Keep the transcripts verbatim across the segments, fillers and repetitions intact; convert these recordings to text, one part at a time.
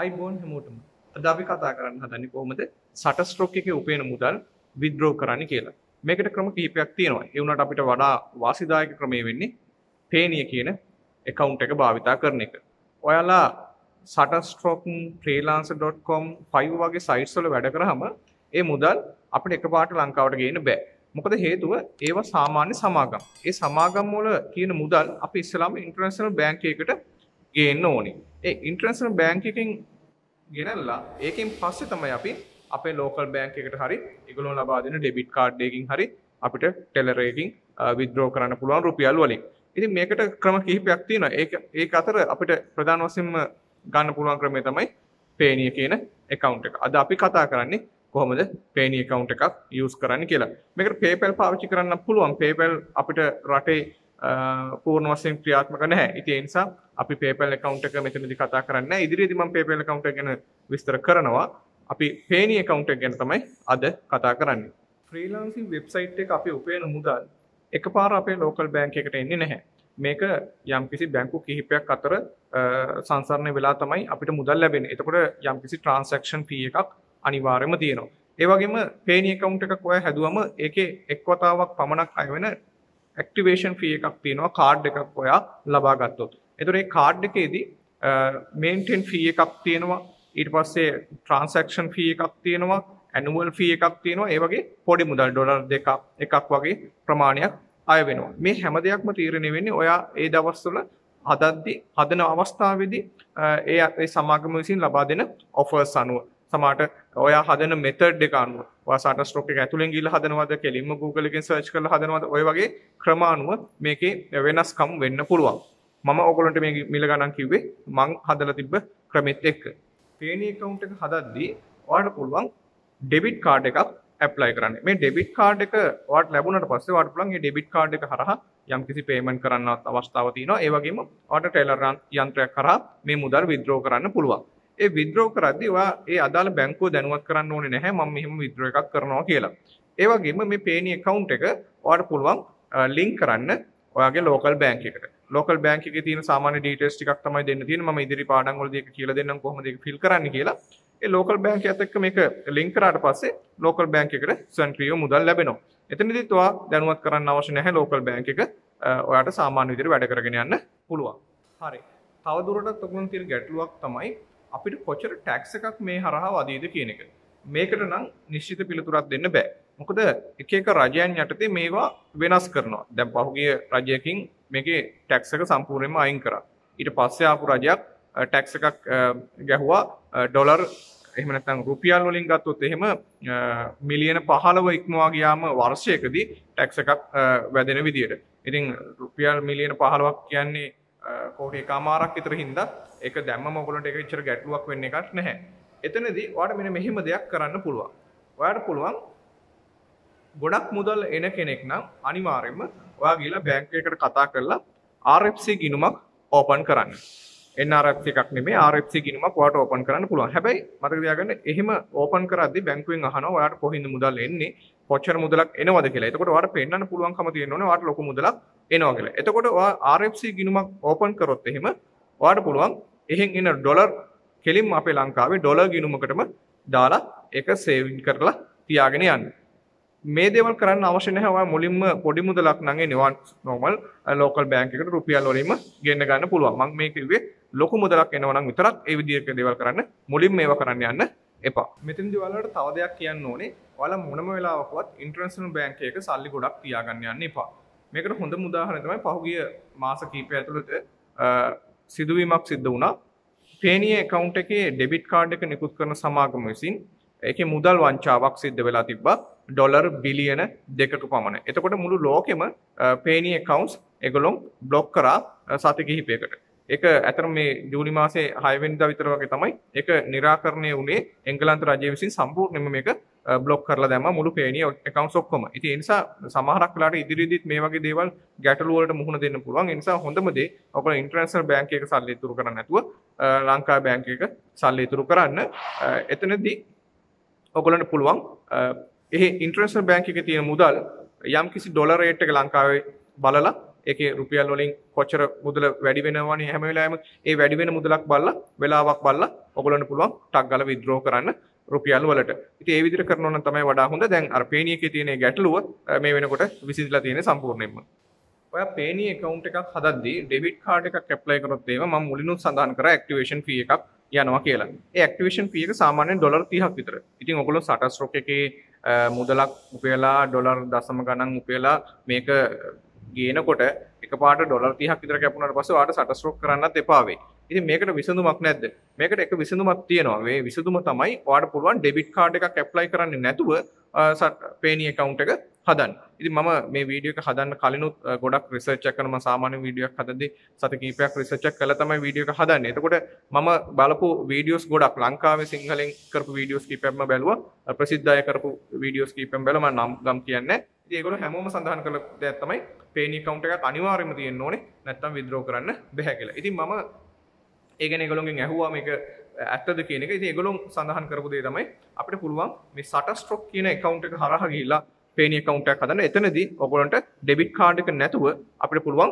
ආයිබෝන් හැමෝටම. අද අපි කතා කරන්න හදන්නේ කොහොමද සට ස්ට්‍රෝක් එකේ උපයන මුදල් විත්ඩ්‍රෝ කරන්න කියලා. මේකට ක්‍රම කිහිපයක් තියෙනවා. ඒ වුණාට අපිට වඩා වාසිදායක ක්‍රමය වෙන්නේ Payoneer කියන account එක භාවිතා කරන එක. ඔයාලා shutterstock freelancer dot com five වගේ sites වල වැඩ කරාම ඒ මුදල් අපිට එකපාරට ලංකාවට ගේන්න බෑ. මොකද හේතුව ඒවා සාමාන්‍ය සමාගම්. ඒ සමාගම් වල කියන මුදල් අපි ඉස්සෙල්ලාම ඉන්ටර්නැෂනල් බැංක් එකකට ගේන්න ඕනේ. ඒ ඉන්ටර්නැෂනල් බැංක් එකෙන් ගෙනල්ලා ඒකෙන් පස්සේ තමයි අපි අපේ ලෝකල් බැංක් එකට හරි ඒගොල්ලෝ ලබා දෙන ඩෙබිට් කාඩ් එකකින් හරි අපිට ටෙලර් එකකින් විත්ඩ්‍රෝ කරන්න පුළුවන් රුපියල් වලින්. ඉතින් මේකට ක්‍රම කිහිපයක් තියෙනවා. ඒක ඒක අතර අපිට ප්‍රධාන වශයෙන්ම ගන්න පුළුවන් ක්‍රමය තමයි Payoneer කියන account එක. අද අපි කතා කරන්නේ කොහොමද Payoneer account එකක් use කරන්න කියලා. මේකට PayPal පාවිච්චි කරන්න පුළුවන්. PayPal අපිට රටේ පූර්ණ වශයෙන් ක්‍රියාත්මක නැහැ. ඉතින් ඒ නිසා අපි PayPal account එක මෙතනදී කතා කරන්නේ නැහැ. ඉදිරියේදී මම PayPal account එක ගැන විස්තර කරනවා. අපි Payoneer account එක ගැන තමයි අද කතා කරන්නේ. freelancing website එක අපි උපයන මුදල් එකපාර අපේ local bank එකට එන්නේ නැහැ. මේක යම්කිසි බැංකු කිහිපයක් අතර සංසරණය වෙලා තමයි අපිට මුදල් ලැබෙන්නේ. එතකොට යම්කිසි transaction fee එකක් අනිවාර්යයෙන්ම තියෙනවා. ඒ වගේම Payoneer account එකක් ඔය හැදුවම ඒකේ එක් වතාවක් පමණක් අය වෙන activation fee එකක් තියෙනවා කාඩ් එකක් ඔයා ලබා ගත්තොත්. එතකොට මේ කාඩ් එකේදී maintain fee එකක් තියෙනවා. ඊට පස්සේ transaction fee එකක් තියෙනවා. annual fee එකක් තියෙනවා. ඒ වගේ පොඩි මුදල් ඩොලර් දෙකක් එකක් වගේ ප්‍රමාණයක් අය වෙනවා. මේ හැම දෙයක්ම තීරණය වෙන්නේ ඔයා ඒ දවස්වල හදද්දී හදන අවස්ථාවේදී ඒ ඒ සමාගම විසින් ලබා දෙන offers අනුව. සමහරට ඔයා හදන method එක අනුව ඔයා Shutterstock එක ඇතුලෙන් ගිහලා හදනවද කෙලින්ම Google එකෙන් search කරලා හදනවද ඔය වගේ ක්‍රම අනුව මේකේ වෙනස්කම් වෙන්න පුළුවන්. මම ඔයගොල්ලන්ට මේ මිල ගණන් කිව්වේ මං හදලා තිබ්බ ක්‍රමෙත් එක්ක. Payoneer account එක හදද්දී ඔයාලට පුළුවන් debit card එකක් apply කරන්න. මේ debit card එක ඔයාලට ලැබුණාට පස්සේ ඔයාලට පුළුවන් මේ debit card එක හරහා යම්කිසි payment කරන්නවත් අවස්ථාවක් තියෙනවා. ඒ වගේම ඔයාලට ටෙලර් යන්ත්‍රයක් හරහා මේ මුදල් withdraw කරන්න පුළුවන්. ඒ withdraw කරද්දී ඔයා ඒ අදාළ බැංකුව දැනුවත් කරන්න ඕනේ නැහැ මම මෙහෙම withdraw එකක් කරනවා කියලා. ඒ වගේම මේ Payoneer account එක ඔයාලට පුළුවන් link කරන්න ඔයාගේ local bank එකට. local bank එකේ තියෙන සාමාන්‍ය details ටිකක් තමයි දෙන්න තියෙන්නේ. මම ඉදිරි පාඩම් වලදී ඒක කියලා දෙන්නම් කොහොමද ඒක fill කරන්න කියලා. ඒ local bank එකත් එක්ක මේක link කරාට පස්සේ local bank එකට ස්වයංක්‍රීයව මුදල් ලැබෙනවා. එතනදිත් ඔයා දැනුවත් කරන්න අවශ්‍ය නැහැ local bank එක. ඔයාට සාමාන්‍ය විදිහට වැඩ කරගෙන යන්න පුළුවන්. හරි. තව දුරටත් ඔයගොල්ලන් තියෙන ගැටලුවක් තමයි අපිට කොච්චර tax එකක් මේ හරහා වදීද කියන එක. මේකට නම් නිශ්චිත පිළිතුරක් දෙන්න බෑ. මොකද එක එක රජයන් යටතේ මේවා වෙනස් කරනවා. දැන් පහුගිය රජයකින් මේකේ tax එක සම්පූර්ණයෙන්ම අයින් කරා. ඊට පස්සේ ආපු රජයක් tax එකක් ගැහුවා ඩොලර් එහෙම නැත්නම් රුපියල් වලින් ගත්තොත් එහෙම මිලියන පහළොව ඉක්මවා ගියාම වර්ෂයකදී tax එකක් වැදෙන විදියට. ඉතින් රුපියල් මිලියන පහළොවක් කියන්නේ කෝටි එකමාරක් විතර හින්දා ඒක දැම්මම ඔයගොල්ලන්ට ඒක ඉච්චර ගැටලුවක් වෙන්න එකක් නැහැ. එතනදී ඔයාලට මෙන්න මෙහෙම දෙයක් කරන්න පුළුවන්. ඔයාලට පුළුවන් ගොඩක් මුදල් එන කෙනෙක් නම් අනිවාර්යයෙන්ම ඔයා ගිහලා බැංක් එකකට කතා කරලා R F C ගිණුමක් ඕපන් කරන්න. N R F C එකක් නෙමෙයි R F C ගිණුමක් ඔයාලට ඕපන් කරන්න පුළුවන්. හැබැයි මතක තියාගන්න එහෙම ඕපන් කරද්දී බැංකුවෙන් අහනවා ඔයාලට කොහින්ද මුදල් එන්නේ කොච්චර මුදලක් එනවද කියලා. එතකොට ඔයාලට පෙන්නන්න පුළුවන්කම තියෙන්න ඕනේ ඔයාලට ලොකු මුදලක් එනවා කියලා. එතකොට ඔයා R F C ගිණුමක් ඕපන් කරොත් එහෙම ඔයාලට පුළුවන් එහෙන් එන ඩොලර් කෙලින්ම අපේ ලංකාවේ ඩොලර් ගිණුමකටම දාලා ඒක සේවින් කරලා තියාගෙන යන්න. මේ දේවල් කරන්න අවශ්‍ය නැහැ. ඔයා මුලින්ම පොඩි මුදලක් නම් එනවා normal local bank එකට රුපියල් වලින්ම ගෙන්න ගන්න පුළුවන්. මම මේ කිව්වේ ලොකු මුදලක් එනවා නම් විතරක් ඒ විදිහට දේවල් කරන්න මුලින්ම ඒවා කරන්න යන්න එපා. මෙතනදී ඔයාලට තව දෙයක් කියන්න ඕනේ. ඔයාලා මොනම වෙලාවකවත් ඉන්ටර්නැෂනල් බැංක් එකක සල්ලි ගොඩක් තියාගන්න යන්න එපා. මේකට හොඳම උදාහරණය තමයි පහුගිය මාස කිහිපය ඇතුළත සිදුවීමක් සිද්ධ වුණා. Payoneer account එකේ debit card එක නිකුත් කරන සමාගම විසින් ඒකේ මුදල් වංචාවක් සිද්ධ වෙලා තිබ්බා ඩොලර් බිලියන දෙකක පමණ. එතකොට මුළු ලෝකෙම Payoneer accounts ඒගොල්ලෝ බ්ලොක් කරා සති කිහිපයකට. ඒක ඇත්තටම මේ ජූනි මාසේ හය වෙනිදා විතර වගේ තමයි ඒක निराකරණය වුණේ. එංගලන්ත රජය විසින් සම්පූර්ණයෙන්ම මේක බ්ලොක් කරලා දැම්මා මුළු Payoneer accounts ඔක්කොම. ඉතින් ඒ නිසා සමහරක් වෙලාවට ඉදිරියේදීත් මේ වගේ දේවල් ගැටලු වලට මුහුණ දෙන්න පුළුවන්. ඒ නිසා හොඳම දේ ඔයගොල්ලෝ ඉන්ටර්නැෂනල් බැංක් එකක සල්ලි ඉතුරු කරන්නේ නැතුව ලංකා බැංක් එකක සල්ලි ඉතුරු කරන්න. එතනදී ඔයගොල්ලන්ට පුළුවන් එහි ඉන්ටර්නැෂනල් බැංක් එකේ තියෙන මුදල් යම්කිසි ඩොලර් රේට් එක ලංකාවේ බලලා ඒකේ රුපියල් වලින් කොච්චර මුදල වැඩි වෙනවනේ හැම වෙලාවෙම ඒ වැඩි වෙන මුදලක් බලලා වෙලාවක් බලලා ඔයගොල්ලන්ට පුළුවන් ටක් ගාලා විත්ඩ්‍රෝ කරන්න රුපියල් වලට. ඉතින් ඒ විදිහට කරනවා නම් තමයි වඩා හොඳ. දැන් අර පේනී එකේ තියෙන ගැටලුව මේ වෙනකොට විසඳලා තියෙන්නේ සම්පූර්ණයෙන්ම. ඔයා පේනී account එකක් හදද්දී debit card එකක් apply කරොත් එහෙම මම මුලිනුත් සඳහන් කරා activation fee එකක් යනවා කියලා. ඒ activation fee එක සාමාන්‍යයෙන් ඩොලර් තිහක් විතර. ඉතින් ඔයගොල්ලෝ Shutterstock එකේ මුදලක් උපයලා ඩොලර් දශම ගණන් උපයලා මේක ගේනකොට එකපාරට ඩොලර් තිහක් විතර කැපුණාට පස්සේ ඔයාලට Shutterstock කරන්නත් එපා වෙයි. ඉතින් මේකට විසඳුමක් නැද්ද? මේකට එක විසඳුමක් තියෙනවා. මේ විසඳුම තමයි ඔයාලට පුළුවන් debit card එකක් apply කරන්නේ නැතුව පේනී account එක හදන්න. ඉතින් මම මේ වීඩියෝ එක හදන්න කලිනුත් ගොඩක් රිසර්ච් එකක් කරනවා. සාමාන්‍ය වීඩියෝ එකක් හදද්දී සති කිහිපයක් රිසර්ච් එකක් කළා තමයි වීඩියෝ එක හදන්නේ. එතකොට මම බලපු වීඩියෝස් ගොඩක් ලංකාවේ සිංහලෙන් කරපු වීඩියෝස් කීපයක්ම බැලුවා. ප්‍රසිද්ධ අය කරපු වීඩියෝස් කීපයක්ම බැලුවා. මම නම් ගම් කියන්නේ. ඉතින් ඒගොල්ලෝ හැමෝම සඳහන් කළ දෙයක් තමයි පේනී account එකක් අනිවාර්යයෙන්ම තියෙන්න ඕනේ. නැත්නම් withdraw කරන්න බැහැ කියලා. ඉතින් මම ඒ කියන්නේ ඒගොල්ලෝගෙන් ඇහුවා මේක ඇත්තද කියන එක. ඉතින් ඒගොල්ලෝ සඳහන් කරපු දේ තමයි අපිට පුළුවන් මේ Shutterstock කියන account එක හරහා ගිහිල්ලා පේනී account එකක් හදන්න. එතනදී ඔයගොල්ලන්ට debit card එක නැතුව අපිට පුළුවන්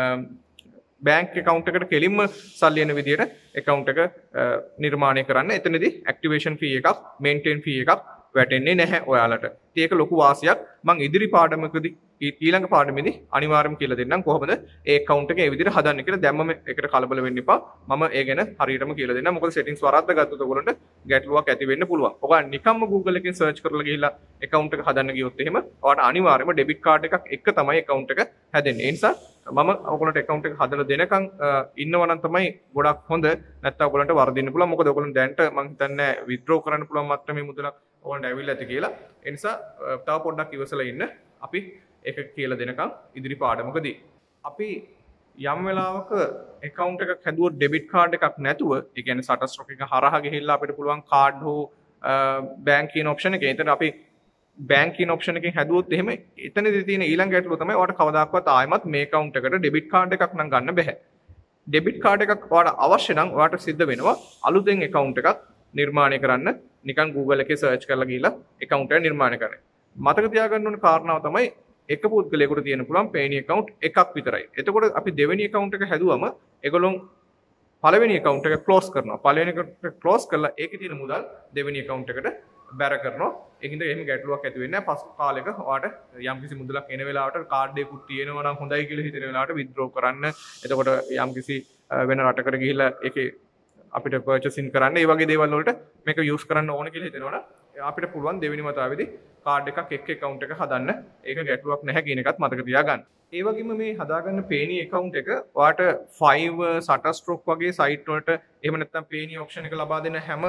bank account එකට කෙලින්ම සල්ලි එන විදියට account එක නිර්මාණය කරන්න. එතනදී activation fee එකක්, maintain fee එකක් වැටෙන්නේ නැහැ ඔයාලට. ඉතින් ඒක ලොකු වාසියක්. මම ඉදිරි පාඩමකදී ඊළඟ පාඩමේදී අනිවාර්යයෙන්ම කියලා දෙන්නම් කොහොමද ඒ account එක ඒ විදිහට හදන්න කියලා. දැම්මම ඒකට කලබල වෙන්න එපා. මම ඒ ගැන හරියටම කියලා දෙන්නම්. මොකද settings වරද්ද ගත්තොත් ඔයගොල්ලන්ට ගැටලුවක් ඇති වෙන්න පුළුවන්. ඔයගොල්ලෝ නිකම්ම Google එකෙන් search කරලා ගිහිල්ලා account එක හදන්න ගියොත් එහෙම ඔයාලට අනිවාර්යයෙන්ම debit card එකක් එක්ක තමයි account එක හැදෙන්නේ. ඒ නිසා මම ඔයගොල්ලන්ට account එක හදලා දෙනකන් ඉන්නවා නම් තමයි ගොඩක් හොඳ. නැත්නම් ඔයගොල්ලන්ට වරදින්න පුළුවන්. මොකද ඔයගොල්ලන් දැන්ට මම හිතන්නේ withdraw කරන්න පුළුවන් මට්ටමේ මුදලක් ඔයගොල්ලන්ට ඇවිල්ලා ඇති කියලා. ඒ නිසා තව පොඩ්ඩක් ඉවසලා ඉන්න. අපි ඒක කියලා දෙනකම් ඉදිරි පාඩමකදී අපි යම් වෙලාවක account එකක් හැදුවොත් debit card එකක් නැතුව, ඒ කියන්නේ Shutterstock එක හරහා ගිහිල්ලා අපිට පුළුවන් card හෝ bank කියන option එකේ. එතන අපි bank කියන option එකෙන් හැදුවොත් එහෙම එතනදී තියෙන ඊළඟ ගැටලුව තමයි ඔයාලට කවදාකවත් ආයෙමත් මේ account එකට debit card එකක් නම් ගන්න බෑ. debit card එකක් ඔයාලට අවශ්‍ය නම් ඔයාලට සිද්ධ වෙනවා අලුතෙන් account එකක් නිර්මාණය කරන්න. නිකන් Google එකේ search කරලා ගිහිල්ලා account එක නිර්මාණය කරන්න. මතක තියාගන්න ඕන කාරණාව තමයි එක පුද්ගලයෙකුට තියෙන පුළුවන් පේනී account එකක් විතරයි. එතකොට අපි දෙවෙනි account එක හැදුවම ඒගොල්ලෝ පළවෙනි account එක close කරනවා. පළවෙනි එක close කරලා ඒකේ තියෙන මුදල් දෙවෙනි account එකට බැර කරනවා. ඒකින්ද එහෙම ගැටලුවක් ඇති වෙන්නේ නැහැ. පසු කාලෙක ඔයාලට යම්කිසි මුදලක් එන වෙලාවට කාඩ් එකකුත් තියෙනවා නම් හොඳයි කියලා හිතෙන වෙලාවට withdraw කරන්න. එතකොට යම්කිසි වෙන රටකට ගිහිල්ලා ඒකේ අපිට purchasing කරන්න, ඒ වගේ දේවල් වලට මේක use කරන්න ඕන කියලා හිතෙනවනම් අපිට පුළුවන් දෙවෙනි වතාවේදී කාඩ් එකක් එක්ක account එක හදන්න. ඒක ගැටලුවක් නැහැ කියන එකත් මතක තියාගන්න. ඒ වගේම මේ හදාගන්න පේනී account එක ඔයාට Fiverr, Shutterstock වගේ site වලට එහෙම නැත්නම් පේනී auction එක ලබා දෙන හැම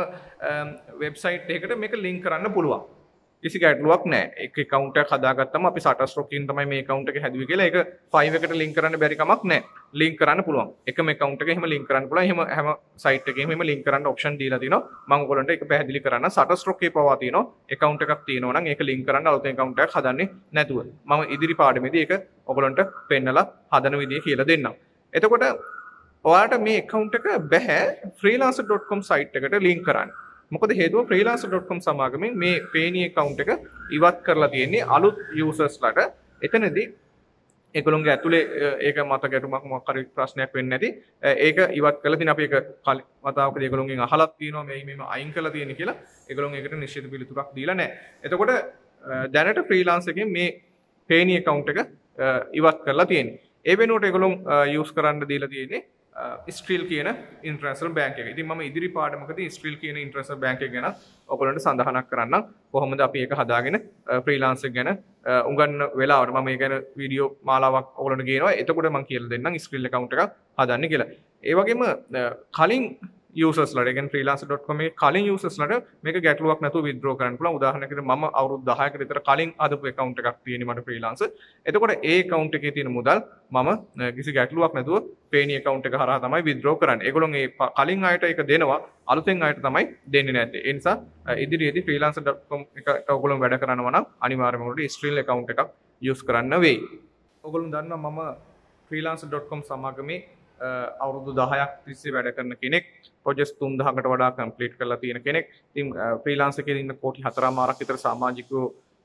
website එකකට මේක link කරන්න පුළුවන්. කිසි ගැටලුවක් නැහැ. එක account එකක් හදාගත්තම අපි Shutterstock එකෙන් තමයි මේ account එක හැදුවේ කියලා ඒක Fiverr එකට link කරන්න බැරි කමක් නැහැ. link කරන්න පුළුවන්. එකම account එක එහෙම link කරන්න පුළුවන්. එහෙම හැම site එකේම එහෙම link කරන්න option දීලා තිනවා. මම ඔයගොල්ලන්ට ඒක පැහැදිලි කරන්න. Shutterstock එකේ පවා තියෙනවා. account එකක් තියෙනවා නම් ඒක link කරන්න අලුතෙන් account එකක් හදන්නේ නැතුව. මම ඉදිරි පාඩමේදී ඒක ඔයගොල්ලන්ට පෙන්නලා හදන විදිය කියලා දෙන්නම්. එතකොට ඔයාලට මේ account එක බෑ freelancer dot com site එකට link කරන්න. මොකද හේතුව freelancer dot com සමාගමෙන් මේ පේනී account එක ඉවත් කරලා තියෙන්නේ අලුත් users ලට. එතනදී ඒගොල්ලෝගේ ඇතුලේ ඒක මත ගැටුමක් මොකක් හරි ප්‍රශ්නයක් වෙන්නේ නැති ඒක ඉවත් කරලා තියෙන අපි ඒක වතාවකදී ඒගොල්ලෝගෙන් අහලක් තියෙනවා මේ මේම අයින් කරලා තියෙන කියලා. ඒගොල්ලෝ ඒකට නිශ්චිත පිළිතුරක් දීලා නැහැ. එතකොට දැනට freelancer එකෙන් මේ පේනී account එක ඉවත් කරලා තියෙන්නේ. ඒ වෙනුවට ඒගොල්ලෝ use කරන්න දීලා තියෙන්නේ ස්ට්‍රීල් කියන ඉන්ටර්නැෂනල් බැංක් එක. ඉතින් මම ඉදිරි පාඩමකදී ස්ට්‍රීල් කියන ඉන්ටර්නැෂනල් බැංක් එක ගැන ඔයගොල්ලන්ට සඳහනක් කරන්නම්. කොහොමද අපි ඒක හදාගෙන ෆ්‍රීලාන්සර් ගැන උගන්න වෙලාවට මම ඒ ගැන වීඩියෝ මාලාවක් ඔයගොල්ලන්ට ගේනවා. එතකොට මම කියලා දෙන්නම් ස්ට්‍රීල් account එකක් හදන්න කියලා. ඒ වගේම කලින් users ලට, ඒ කියන්නේ freelancer dot com එකේ කලින් users ලට මේක ගැටලුවක් නැතුව withdraw කරන්න පුළුවන්. උදාහරණයකට මම අවුරුදු දහයකට විතර කලින් අදපු account එකක් තියෙන්නේ මට freelancer. එතකොට ඒ account එකේ තියෙන මුදල් මම කිසි ගැටලුවක් නැතුව payme account එක හරහා තමයි withdraw කරන්නේ. ඒගොල්ලෝ මේ කලින් අයට ඒක දෙනවා, අලුතෙන් අයට තමයි දෙන්නේ නැත්තේ. ඒ නිසා ඉදිරියේදී freelancer dot com එක ඔයගොල්ලෝ වැඩ කරනවා නම් අනිවාර්යයෙන්ම ඔයගොල්ලෝ Skrill account එකක් use කරන්න වෙයි. ඔයගොල්ලෝ දන්නවා මම freelancer dot com සමාගමේ අවුරුදු දහයක් තිස්සේ වැඩ කරන කෙනෙක්, ප්‍රොජෙක්ට් තුන්දහකට වඩා කම්ප්ලීට් කරලා තියෙන කෙනෙක්. ඉතින් ෆ්‍රීලාන්සර් එකේ ඉන්න කෝටි හතරමාරක් විතර සමාජිකයෝ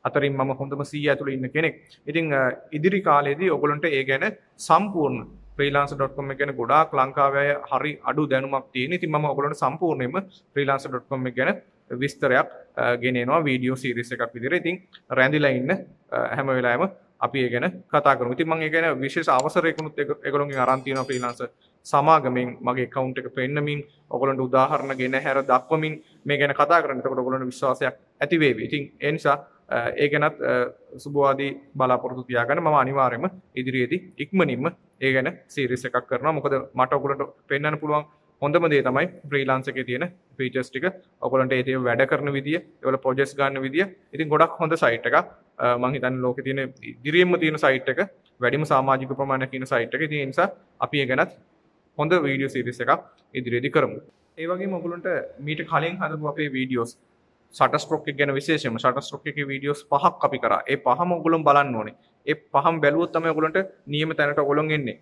අතරින් මම හොඳම සීය ඇතුළේ ඉන්න කෙනෙක්. ඉතින් ඉදිරි කාලේදී ඔයගොල්ලන්ට ඒ ගැන සම්පූර්ණ freelancer dot com එක ගැන ගොඩාක් ලංකාවේ අය හරි අඩු දැනුමක් තියෙන. ඉතින් මම ඔයගොල්ලන්ට සම්පූර්ණයෙන්ම freelancer dot com එක ගැන විස්තරයක් ගෙන එනවා වීඩියෝ සීරීස් එකක් විදිහට. ඉතින් රැඳිලා ඉන්න හැම වෙලාවෙම අපි ඒ ගැන කතා කරමු. ඉතින් මම ඒ ගැන විශේෂ අවසරයකුත් ඒගොල්ලෝගෙන් අරන් තියෙනවා freelancer සමාගමෙන් මගේ account එක පෙන්නමින් ඔයගොල්ලන්ට උදාහරණ ගෙන හැර දක්වමින් මේ ගැන කතා කරන්න. එතකොට ඔයගොල්ලන්ට විශ්වාසයක් ඇති වේවි. ඉතින් ඒ නිසා ඒ ගැනත් සුබවාදී බලාපොරොත්තු තියාගන්න. මම අනිවාර්යයෙන්ම ඉදිරියේදී ඉක්මනින්ම ඒ ගැන සීරීස් එකක් කරනවා. මොකද මට ඔයගොල්ලන්ට පෙන්වන්න පුළුවන් හොඳම දේ තමයි ෆ්‍රීලාන්ස් එකේ තියෙන ෆීචර්ස් ටික. ඔයගොල්ලන්ට ඒ දේ වැඩ කරන විදිය, ඒවල ප්‍රොජෙක්ට්ස් ගන්න විදිය. ඉතින් ගොඩක් හොඳ සයිට් එකක්. මම හිතන්නේ ලෝකේ තියෙන ඉදිරියෙන්ම තියෙන සයිට් එක, වැඩිම සමාජික ප්‍රමාණයක් ඉන්න සයිට් එක. ඉතින් ඒ නිසා අපි ඒ ගැනත් හොඳ වීඩියෝ සීරීස් එකක් ඉදිරියේදී කරමු. ඒ වගේම ඔයගොල්ලන්ට මීට කලින් හදපු අපේ වීඩියෝස් Shutterstock එක ගැන විශේෂයෙන්ම Shutterstock එකේ වීඩියෝස් පහක් අපි කරා. ඒ පහම ඔයගොල්ලෝ බලන්න ඕනේ. ඒ පහම බැලුවොත් තමයි ඔයගොල්ලන්ට නියම තැනට ඔයගොල්ලෝ එන්නේ.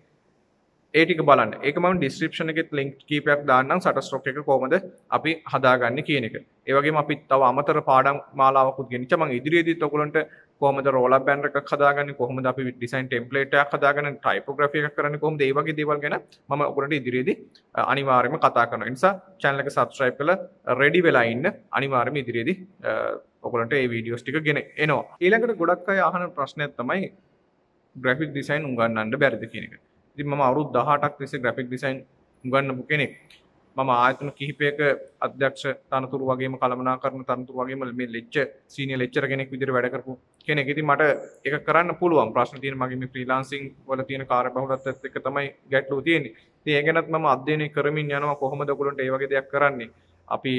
ඒ ටික බලන්න. ඒක මම ඩිස්ක්‍රිප්ෂන් එකෙත් ලින්ක් කීපයක් දාන්නම් Shutterstock එක කොහොමද අපි හදාගන්නේ කියන එක. ඒ වගේම අපි තව අමතර පාඩම් මාලාවකුත් ගෙනිච්චා. මම ඉදිරියේදීත් ඔයගොල්ලන්ට කොහොමද roll up banner එකක් හදාගන්නේ, කොහොමද අපි design template එකක් හදාගන්නේ, typography එකක් කරන්නේ කොහොමද, ඒ වගේ දේවල් ගැන මම ඔයගොල්ලන්ට ඉදිරියේදී අනිවාර්යයෙන්ම කතා කරනවා. ඒ නිසා channel එක subscribe කරලා ready වෙලා ඉන්න. අනිවාර්යයෙන්ම ඉදිරියේදී ඔයගොල්ලන්ට මේ videos ටික ගෙන එනවා. ඊළඟට ගොඩක් අය අහන ප්‍රශ්නයක් තමයි graphic design උගන්වන්න බැරිද කියන එක. ඉතින් මම අවුරුදු දහඅටක් තිස්සේ graphic design උගන්වපු කෙනෙක්. මම ආයතන කිහිපයක අධ්‍යක්ෂ තනතුරු වගේම කළමනාකරණ තනතුරු වගේම මේ ලෙක්චර් සීනියර් ලෙක්චර් කෙනෙක් විදිහට වැඩ කරපු කෙනෙක්. ඉතින් මට ඒක කරන්න පුළුවන්. ප්‍රශ්න තියෙන මගේ මේ ෆ්‍රීලාන්සින් වල තියෙන කාර්යබහුලත්වයත් එක්ක තමයි ගැටලුව තියෙන්නේ. ඉතින් ඒ ගැනත් මම අධ්‍යයනය කරමින් යනවා කොහොමද ඔයගොල්ලන්ට මේ වගේ දෙයක් කරන්නේ. අපි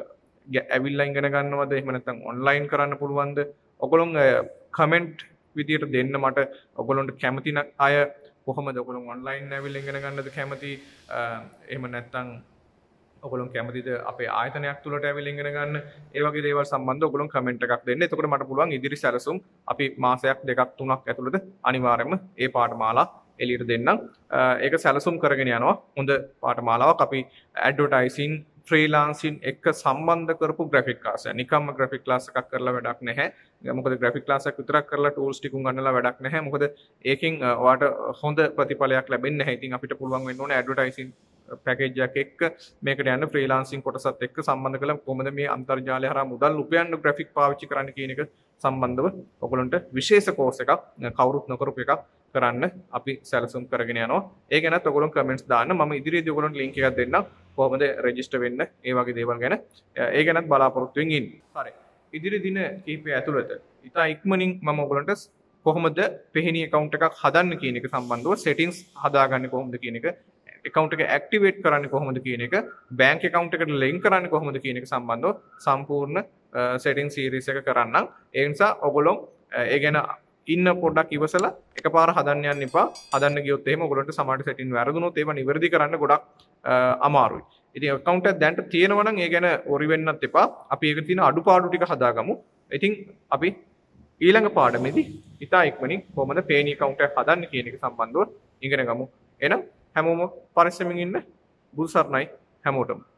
ඇවිල්ලා ඉගෙන ගන්නවද එහෙම නැත්නම් ඔන්ලයින් කරන්න පුළුවන්ද? ඔයගොල්ලෝ කමෙන්ට් විදිහට දෙන්න මට. ඔයගොල්ලන්ට කැමති අය කොහොමද ඔයගොල්ලෝ ඔන්ලයින් ඇවිල්ලා ඉගෙන ගන්නද කැමති? එහෙම නැත්නම් ඔයගොල්ලෝ කැමතිද අපේ ආයතනයක් තුලට ඇවිල්ලා ඉගෙන ගන්න? ඒ වගේ දේවල් සම්බන්ධව ඔයගොල්ලෝ කමෙන්ට් එකක් දෙන්න. එතකොට මට පුළුවන් ඉදිරි සැලසුම් අපි මාසයක් දෙකක් තුනක් ඇතුළත අනිවාර්යයෙන්ම ඒ පාඨමාලා එළියට දෙන්නම්. ඒක සැලසුම් කරගෙන යනවා. හොඳ පාඨමාලාවක්. අපි ඇඩ්වර්ටයිසින් ෆ්‍රීලාන්සින් එක්ක සම්බන්ධ කරපු ග්‍රැෆික් ක්ලාස් එක. නිකම්ම ග්‍රැෆික් ක්ලාස් එකක් කරලා වැඩක් නැහැ. මොකද ග්‍රැෆික් ක්ලාස් එකක් විතරක් කරලා ටූල්ස් ටික උගන්වලා වැඩක් නැහැ. මොකද ඒකෙන් ඔයාලට හොඳ ප්‍රතිඵලයක් ලැබෙන්නේ නැහැ. ඉතින් අපිට පුළුවන් වෙන්න ඕනේ ඇඩ්වර්ටයිසින් පැකේජ් එකක් එක්ක මේකට යන්න ෆ්‍රීලාන්සින් කොටසත් එක්ක සම්බන්ධ කරලා කොහොමද මේ අන්තර්ජාලය හරහා මුදල් උපයන්න ග්‍රැෆික් පාවිච්චි කරන්න කියන එක සම්බන්ධව ඔයගොල්ලන්ට විශේෂ කෝස් එකක් කවුරුත් නොකරපු එකක් කරන්න අපි සැලසුම් කරගෙන යනවා. ඒ ගැනත් ඔයගොල්ලෝ කමෙන්ට්ස් දාන්න. මම ඉදිරියේදී ඔයගොල්ලන්ට ලින්ක් එකක් දෙන්නම්. කොහොමද රෙජිස්ටර් වෙන්න ඒ වගේ දේවල් ගැන. ඒ ගැනත් බලාපොරොත්තු වෙමින් ඉන්න. හරි. ඉදිරි දින කිහිපය ඇතුළත ඉතා ඉක්මනින් මම ඔයගොල්ලන්ට කොහොමද පෙහෙණි account එකක් හදන්න කියන එක සම්බන්ධව settings හදාගන්නේ කොහොමද කියන එක, account එක activate කරන්නේ කොහොමද කියන එක, bank account එකට link කරන්නේ කොහොමද කියන එක සම්බන්ධව සම්පූර්ණ setting series එක කරන්නම්. ඒ නිසා ඔයගොල්ලෝ ඒ ගැන ඉන්න පොඩ්ඩක් ඉවසලා එකපාර හදන්න යන්න එපා. හදන්න ගියොත් එහෙම ඔයගොල්ලන්ට සමහර setting වැරදුනොත් ඒවා නිවැරදි කරන්න ගොඩක් අමාරුයි. ඉතින් account එක දැන්ට තියෙනවා නම් ඒ ගැන worry වෙන්නත් එපා. අපි ඒක තියෙන අඩුපාඩු ටික හදාගමු. ඉතින් අපි ඊළඟ පාඩමේදී ඉතා ඉක්මනින් කොහොමද පේනි account එකක් හදන්න කියන එක සම්බන්ධව ඉගෙන ගමු. එහෙනම් හැමෝම පරිස්සමින් ඉන්න. බුදු සරණයි හැමෝටම.